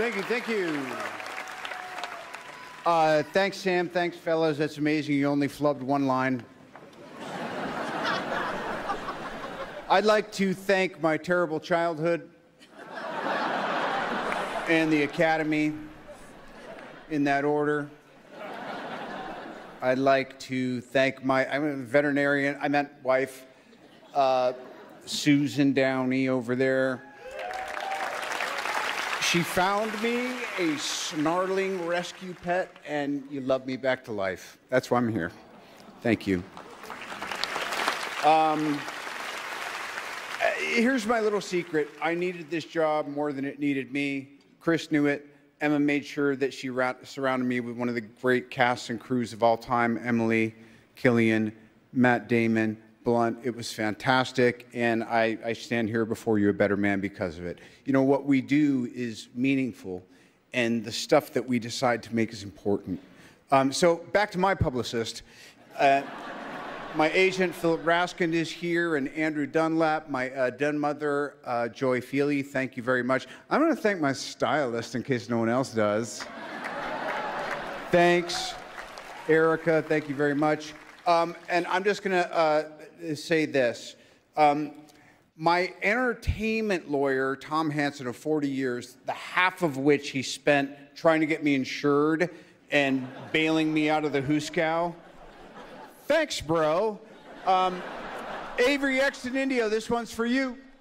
Thank you, thank you. Thanks, Sam. Thanks, fellas. That's amazing. You only flubbed one line. I'd like to thank my terrible childhood and the Academy in that order. I'd like to thank I'm a veterinarian, I meant wife, Susan Downey over there. She found me a snarling rescue pet, and you love me back to life. That's why I'm here. Thank you. Here's my little secret. I needed this job more than it needed me. Chris knew it. Emma made sure that she surrounded me with one of the great casts and crews of all time, Emily, Killian, Matt Damon, Blunt. It was fantastic, and I stand here before you a better man because of it. You know, what we do is meaningful, and the stuff that we decide to make is important. So back to my publicist. My agent, Philip Raskin, is here, and Andrew Dunlap, my den mother, Joy Feely. Thank you very much. I'm going to thank my stylist in case no one else does. Thanks, Erica. Thank you very much. And I'm just going to say this. My entertainment lawyer, Tom Hansen, of 40 years, the half of which he spent trying to get me insured and bailing me out of the hoosecow. Thanks, bro. Avery Exton Indio, this one's for you.